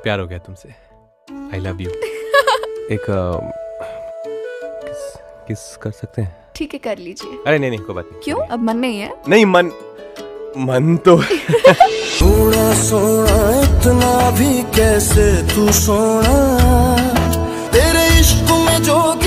प्यार हो गया तुमसे। I love you. एक किस कर सकते हैं? ठीक है कर लीजिए। अरे नहीं कोई बात नहीं। क्यों अब मन नहीं है? नहीं मन तो सोना सोना इतना भी कैसे तू सोना, तेरे इश्क में जो